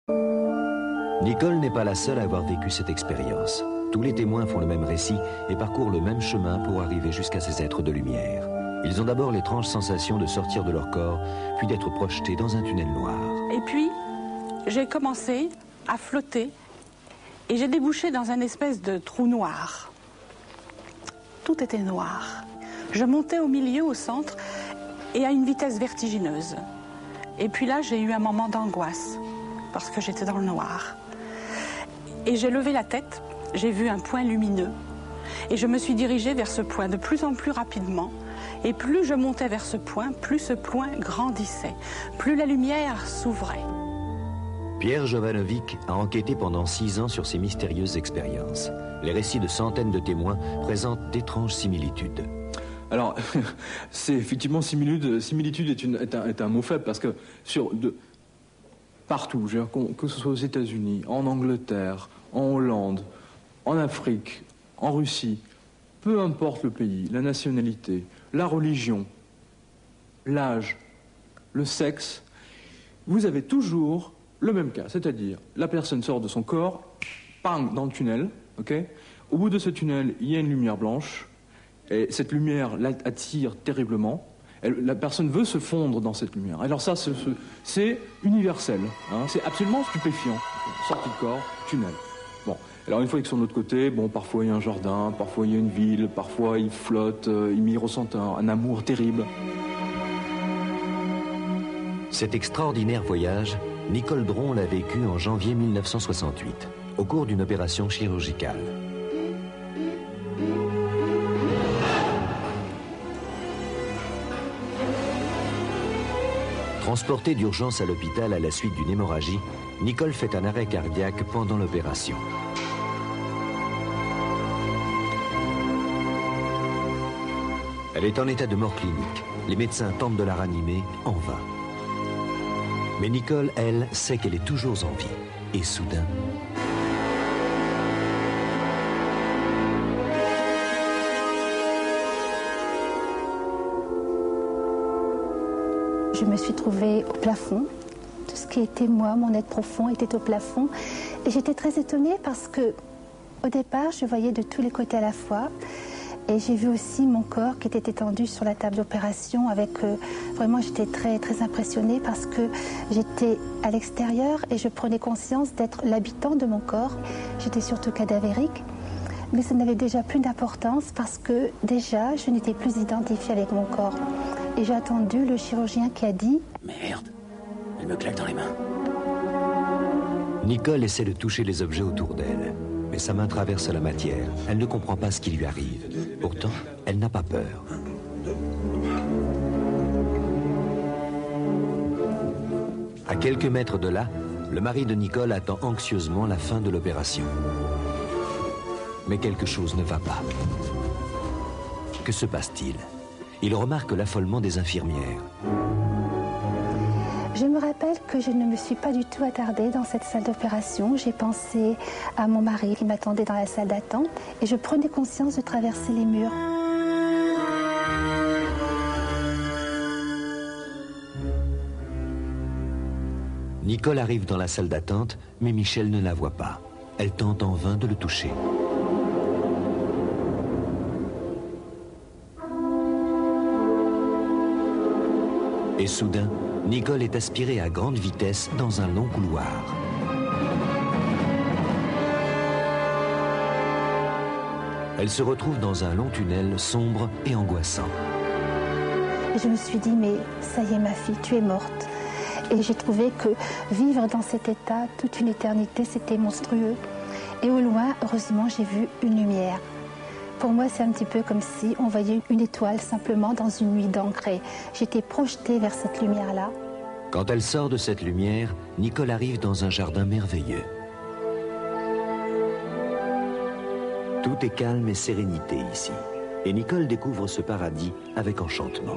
Nicole n'est pas la seule à avoir vécu cette expérience. Tous les témoins font le même récit et parcourent le même chemin pour arriver jusqu'à ces êtres de lumière. Ils ont d'abord l'étrange sensation de sortir de leur corps, puis d'être projetés dans un tunnel noir. Et puis, j'ai commencé à flotter et j'ai débouché dans un espèce de trou noir. Tout était noir. Je montais au milieu, au centre, et à une vitesse vertigineuse. Et puis là, j'ai eu un moment d'angoisse, parce que j'étais dans le noir. Et j'ai levé la tête, j'ai vu un point lumineux, et je me suis dirigée vers ce point de plus en plus rapidement. Et plus je montais vers ce point, plus ce point grandissait, plus la lumière s'ouvrait. Pierre Jovanovic a enquêté pendant 6 ans sur ces mystérieuses expériences. Les récits de centaines de témoins présentent d'étranges similitudes. Alors, c'est effectivement similitude est un mot faible parce que partout, que ce soit aux États-Unis, en Angleterre, en Hollande, en Afrique, en Russie, peu importe le pays, la nationalité, la religion, l'âge, le sexe, vous avez toujours le même cas, c'est-à-dire la personne sort de son corps, bang, dans le tunnel, ok. Au bout de ce tunnel, il y a une lumière blanche, et cette lumière l'attire terriblement. La personne veut se fondre dans cette lumière. Alors ça, c'est universel, hein, c'est absolument stupéfiant. Sortie de corps, tunnel. Bon, alors une fois qu'ils sont de l'autre côté, bon, parfois il y a un jardin, parfois il y a une ville, parfois ils flottent, ils ressentent un amour terrible. Cet extraordinaire voyage, Nicole Dron l'a vécu en janvier 1968, au cours d'une opération chirurgicale. Transportée d'urgence à l'hôpital à la suite d'une hémorragie, Nicole fait un arrêt cardiaque pendant l'opération. Elle est en état de mort clinique. Les médecins tentent de la ranimer en vain. Mais Nicole, elle, sait qu'elle est toujours en vie. Et soudain... Je me suis trouvée au plafond. Tout ce qui était moi, mon être profond, était au plafond. Et j'étais très étonnée parce que, au départ, je voyais de tous les côtés à la fois. Et j'ai vu aussi mon corps qui était étendu sur la table d'opération avec... vraiment, j'étais très, très impressionnée parce que j'étais à l'extérieur et je prenais conscience d'être l'habitant de mon corps. J'étais surtout cadavérique. Mais ça n'avait déjà plus d'importance parce que déjà, je n'étais plus identifiée avec mon corps. Et j'ai attendu le chirurgien qui a dit... Merde, elle me claque dans les mains. Nicole essaie de toucher les objets autour d'elle. Mais sa main traverse la matière. Elle ne comprend pas ce qui lui arrive. Pourtant, elle n'a pas peur. À quelques mètres de là, le mari de Nicole attend anxieusement la fin de l'opération. Mais quelque chose ne va pas. Que se passe-t-il? Il remarque l'affolement des infirmières. Je me rappelle que je ne me suis pas du tout attardée dans cette salle d'opération. J'ai pensé à mon mari qui m'attendait dans la salle d'attente et je prenais conscience de traverser les murs. Nicole arrive dans la salle d'attente, mais Michel ne la voit pas. Elle tente en vain de le toucher. Et soudain, Nicole est aspirée à grande vitesse dans un long couloir. Elle se retrouve dans un long tunnel sombre et angoissant. Et je me suis dit, mais ça y est ma fille, tu es morte. Et j'ai trouvé que vivre dans cet état toute une éternité, c'était monstrueux. Et au loin, heureusement, j'ai vu une lumière. Pour moi, c'est un petit peu comme si on voyait une étoile simplement dans une nuit d'encre. J'étais projetée vers cette lumière-là. Quand elle sort de cette lumière, Nicole arrive dans un jardin merveilleux. Tout est calme et sérénité ici. Et Nicole découvre ce paradis avec enchantement.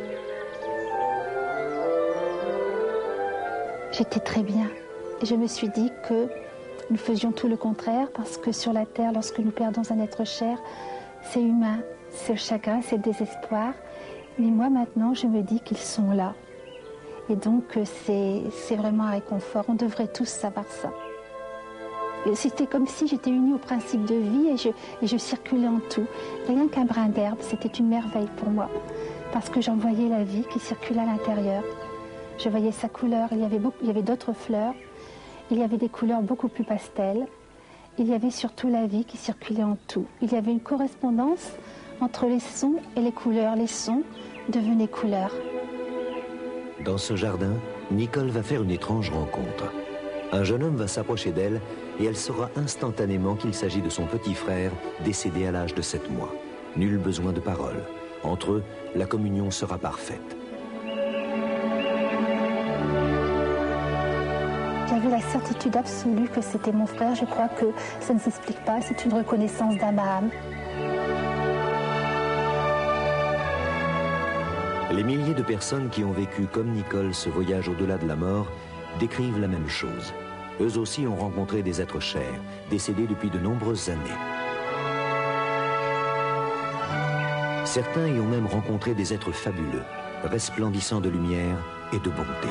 J'étais très bien. Et je me suis dit que nous faisions tout le contraire parce que sur la terre, lorsque nous perdons un être cher, c'est humain, c'est le chagrin, c'est le désespoir. Mais moi maintenant, je me dis qu'ils sont là. Et donc c'est vraiment un réconfort. On devrait tous savoir ça. C'était comme si j'étais unie au principe de vie et je circulais en tout. Rien qu'un brin d'herbe, c'était une merveille pour moi. Parce que j'en voyais la vie qui circulait à l'intérieur. Je voyais sa couleur, il y avait d'autres fleurs. Il y avait des couleurs beaucoup plus pastel. Il y avait surtout la vie qui circulait en tout. Il y avait une correspondance entre les sons et les couleurs. Les sons devenaient couleurs. Dans ce jardin, Nicole va faire une étrange rencontre. Un jeune homme va s'approcher d'elle et elle saura instantanément qu'il s'agit de son petit frère décédé à l'âge de 7 mois. Nul besoin de parole. Entre eux, la communion sera parfaite. J'avais la certitude absolue que c'était mon frère. Je crois que ça ne s'explique pas. C'est une reconnaissance d'âme à âme. Les milliers de personnes qui ont vécu comme Nicole ce voyage au-delà de la mort décrivent la même chose. Eux aussi ont rencontré des êtres chers, décédés depuis de nombreuses années. Certains y ont même rencontré des êtres fabuleux, resplendissants de lumière et de bonté.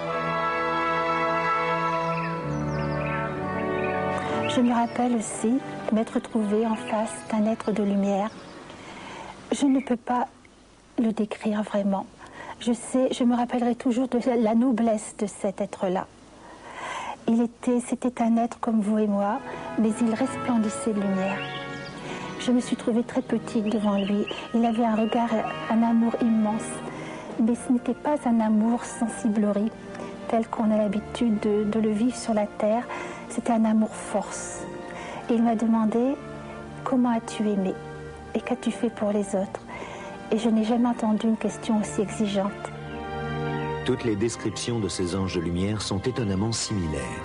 Je me rappelle aussi m'être trouvée en face d'un être de lumière. Je ne peux pas le décrire vraiment. Je me rappellerai toujours de la noblesse de cet être-là. C'était un être comme vous et moi, mais il resplendissait de lumière. Je me suis trouvée très petite devant lui. Il avait un regard, un amour immense. Mais ce n'était pas un amour sensiblerie, tel qu'on a l'habitude de le vivre sur la terre. C'était un amour force. Et il m'a demandé, comment as-tu aimé? Et qu'as-tu fait pour les autres? Et je n'ai jamais entendu une question aussi exigeante. Toutes les descriptions de ces anges de lumière sont étonnamment similaires.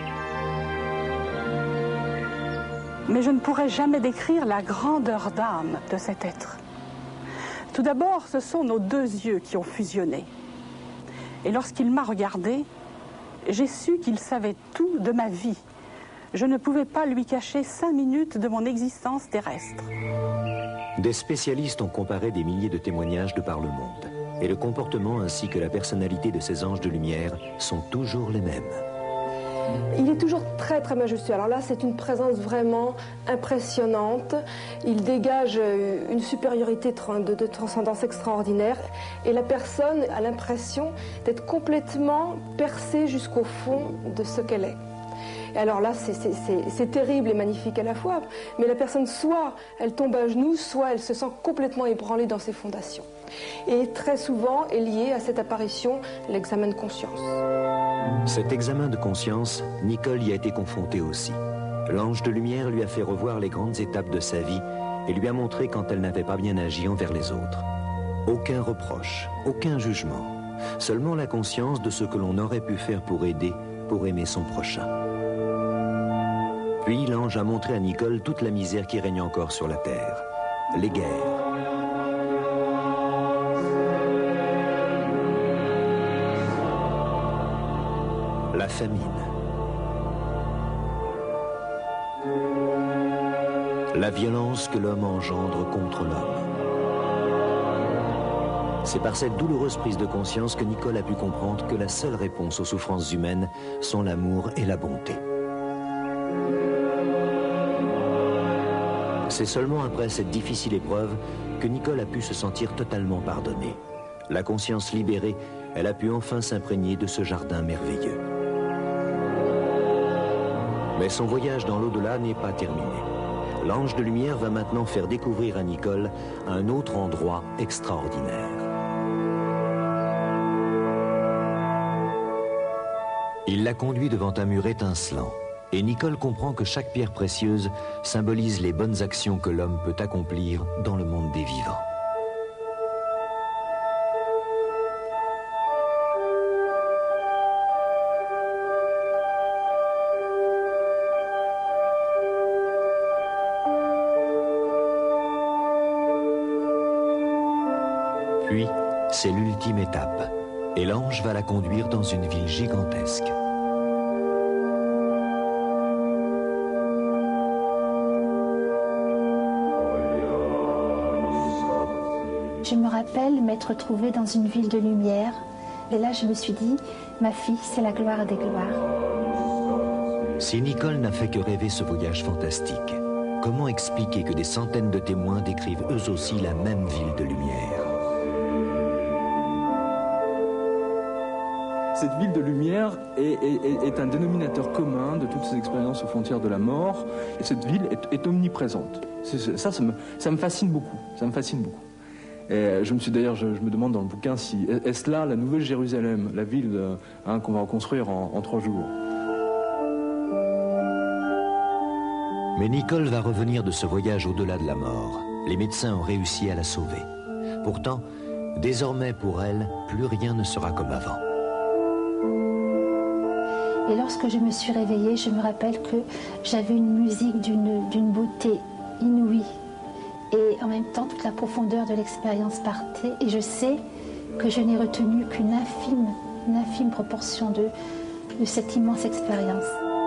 Mais je ne pourrai jamais décrire la grandeur d'âme de cet être. Tout d'abord, ce sont nos deux yeux qui ont fusionné. Et lorsqu'il m'a regardée, j'ai su qu'il savait tout de ma vie. Je ne pouvais pas lui cacher 5 minutes de mon existence terrestre. Des spécialistes ont comparé des milliers de témoignages de par le monde. Et le comportement ainsi que la personnalité de ces anges de lumière sont toujours les mêmes. Il est toujours très très majestueux. Alors là, c'est une présence vraiment impressionnante. Il dégage une supériorité de transcendance extraordinaire. Et la personne a l'impression d'être complètement percée jusqu'au fond de ce qu'elle est. Et alors là, c'est terrible et magnifique à la fois. Mais la personne, soit elle tombe à genoux, soit elle se sent complètement ébranlée dans ses fondations. Et très souvent est lié à cette apparition l'examen de conscience. Cet examen de conscience, Nicole y a été confrontée aussi. L'ange de lumière lui a fait revoir les grandes étapes de sa vie et lui a montré quand elle n'avait pas bien agi envers les autres. Aucun reproche, aucun jugement, seulement la conscience de ce que l'on aurait pu faire pour aider, pour aimer son prochain. Puis l'ange a montré à Nicole toute la misère qui règne encore sur la terre. Les guerres, la famine, la violence que l'homme engendre contre l'homme. C'est par cette douloureuse prise de conscience que Nicole a pu comprendre que la seule réponse aux souffrances humaines sont l'amour et la bonté. C'est seulement après cette difficile épreuve que Nicole a pu se sentir totalement pardonnée. La conscience libérée, elle a pu enfin s'imprégner de ce jardin merveilleux. Mais son voyage dans l'au-delà n'est pas terminé. L'ange de lumière va maintenant faire découvrir à Nicole un autre endroit extraordinaire. Il la conduit devant un mur étincelant. Et Nicole comprend que chaque pierre précieuse symbolise les bonnes actions que l'homme peut accomplir dans le monde des vivants. Puis, c'est l'ultime étape, et l'ange va la conduire dans une ville gigantesque. Je me rappelle m'être trouvée dans une ville de lumière. Et là, je me suis dit, ma fille, c'est la gloire des gloires. Si Nicole n'a fait que rêver ce voyage fantastique, comment expliquer que des centaines de témoins décrivent eux aussi la même ville de lumière? Cette ville de lumière est un dénominateur commun de toutes ces expériences aux frontières de la mort. Et cette ville est omniprésente. Ça me fascine beaucoup. Ça me fascine beaucoup. Et je me demande dans le bouquin si est-ce là la nouvelle Jérusalem, la ville qu'on va reconstruire en 3 jours. Mais Nicole va revenir de ce voyage au-delà de la mort. Les médecins ont réussi à la sauver. Pourtant, désormais pour elle, plus rien ne sera comme avant. Et lorsque je me suis réveillée, je me rappelle que j'avais une musique d'une beauté inouïe. Et en même temps, toute la profondeur de l'expérience partait. Et je sais que je n'ai retenu qu'une infime proportion de cette immense expérience.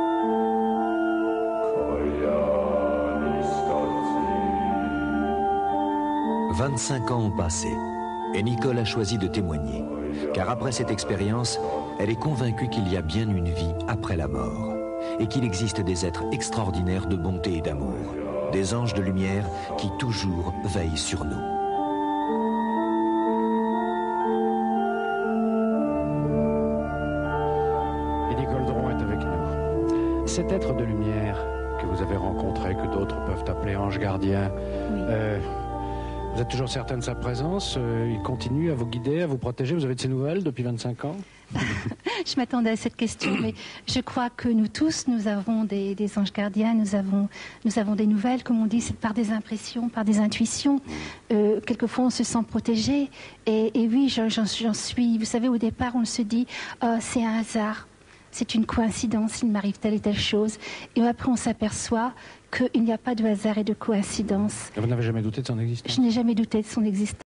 « 25 ans ont passé et Nicole a choisi de témoigner. Car après cette expérience, elle est convaincue qu'il y a bien une vie après la mort et qu'il existe des êtres extraordinaires de bonté et d'amour, des anges de lumière qui toujours veillent sur nous. Et Nicole Dron est avec nous. Cet être de lumière que vous avez rencontré, que d'autres peuvent appeler ange gardien, Oui. Vous êtes toujours certaine de sa présence? Il continue à vous guider, à vous protéger? Vous avez de ses nouvelles depuis 25 ans? Je m'attendais à cette question, mais je crois que nous tous, nous avons des anges gardiens, nous avons des nouvelles, comme on dit, c'est par des impressions, par des intuitions. Quelquefois, on se sent protégé. Et oui, j'en suis. Vous savez, au départ, on se dit, oh, c'est un hasard, c'est une coïncidence, il m'arrive telle et telle chose. Et après, on s'aperçoit qu'il n'y a pas de hasard et de coïncidence. Et vous n'avez jamais douté de son existence? Je n'ai jamais douté de son existence.